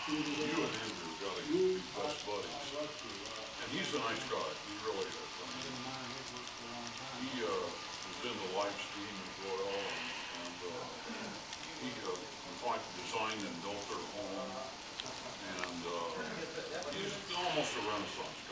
You and Andrew got to be best buddies. And he's a nice guy. He really is. I mean, he was into live stream as well, and he in fact designed and built their home, and he's almost a Renaissance